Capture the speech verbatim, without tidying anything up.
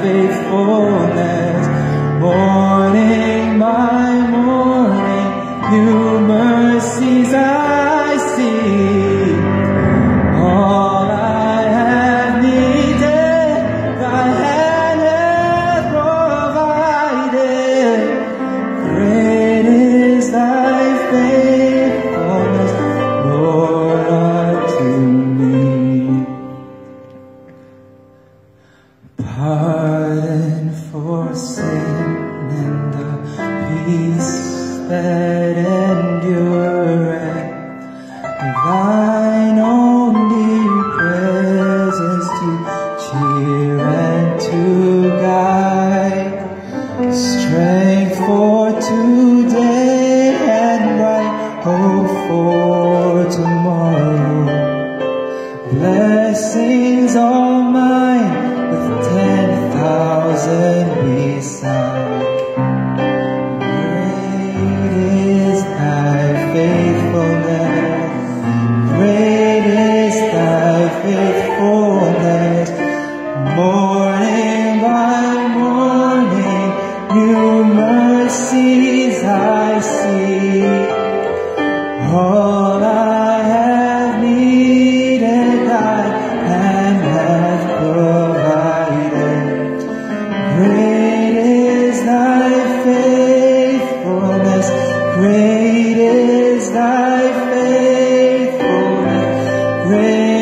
faithfulness. Morning by morning, new mercies I see. All I have needed, thy hand hath provided. Great is thy faithfulness, Lord, unto me. Pardon for sin and the peace that endureth, thine own dear presence to cheer and to guide, strength for today and bright hope for tomorrow. Blessings all mine with ten thousand beside. Great is thy faithfulness, great is thy faithfulness. Morning by morning, new mercies I see. All I have needed, thy hand hath provided. Great is thy faithfulness, great is thy faithfulness, great